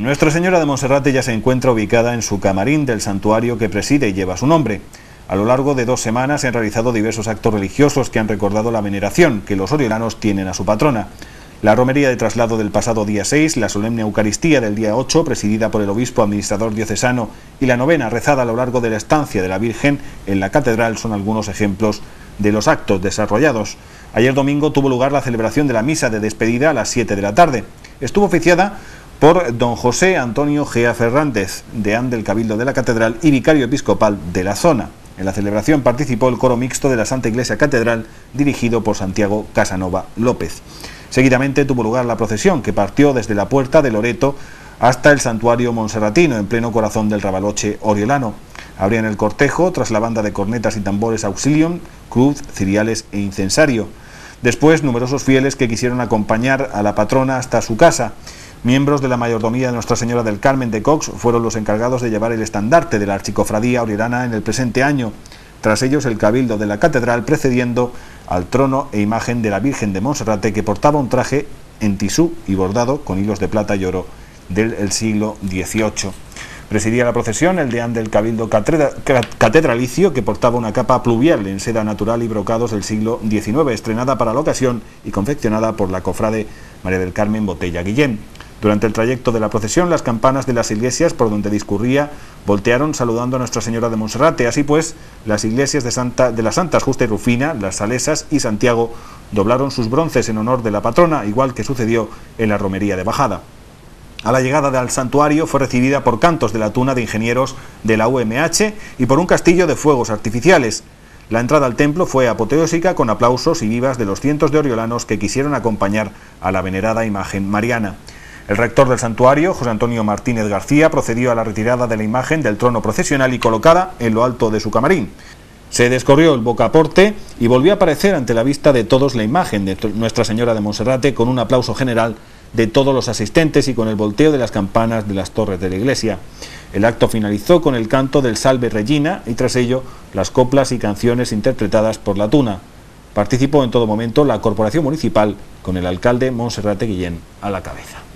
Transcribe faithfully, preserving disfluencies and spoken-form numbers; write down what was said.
Nuestra Señora de Monserrate ya se encuentra ubicada en su camarín del santuario que preside y lleva su nombre. A lo largo de dos semanas se han realizado diversos actos religiosos que han recordado la veneración que los oriolanos tienen a su patrona. La romería de traslado del pasado día seis, la solemne Eucaristía del día ocho, presidida por el obispo administrador diocesano, y la novena rezada a lo largo de la estancia de la Virgen en la catedral son algunos ejemplos de los actos desarrollados. Ayer domingo tuvo lugar la celebración de la misa de despedida a las siete de la tarde. Estuvo oficiada por don José Antonio Gea Fernández, deán del Cabildo de la Catedral y vicario episcopal de la zona. En la celebración participó el coro mixto de la Santa Iglesia Catedral, dirigido por Santiago Casanova López. Seguidamente tuvo lugar la procesión, que partió desde la puerta de Loreto hasta el santuario monserratino, en pleno corazón del Rabaloche oriolano. Abrían el cortejo, tras la banda de cornetas y tambores Auxilium, cruz, ciriales e incensario. Después, numerosos fieles que quisieron acompañar a la patrona hasta su casa. Miembros de la mayordomía de Nuestra Señora del Carmen de Cox fueron los encargados de llevar el estandarte de la archicofradía oriolana en el presente año. Tras ellos, el Cabildo de la Catedral, precediendo al trono e imagen de la Virgen de Monserrate, que portaba un traje en tisú y bordado con hilos de plata y oro del siglo dieciocho. Presidía la procesión el deán del Cabildo Catedralicio, que portaba una capa pluvial en seda natural y brocados del siglo diecinueve, estrenada para la ocasión y confeccionada por la cofrade María del Carmen Botella Guillén. Durante el trayecto de la procesión, las campanas de las iglesias por donde discurría voltearon saludando a Nuestra Señora de Monserrate. Así pues, las iglesias de, Santa, de las Santas Justa y Rufina, las Salesas y Santiago doblaron sus bronces en honor de la patrona, igual que sucedió en la romería de bajada. A la llegada al santuario fue recibida por cantos de la tuna de ingenieros de la U M H y por un castillo de fuegos artificiales. La entrada al templo fue apoteósica, con aplausos y vivas de los cientos de oriolanos que quisieron acompañar a la venerada imagen mariana. El rector del santuario, José Antonio Martínez García, procedió a la retirada de la imagen del trono procesional y colocada en lo alto de su camarín. Se descorrió el bocaporte y volvió a aparecer ante la vista de todos la imagen de Nuestra Señora de Monserrate, con un aplauso general de todos los asistentes y con el volteo de las campanas de las torres de la iglesia. El acto finalizó con el canto del Salve Regina y tras ello las coplas y canciones interpretadas por la tuna. Participó en todo momento la corporación municipal, con el alcalde Monserrate Guillén a la cabeza.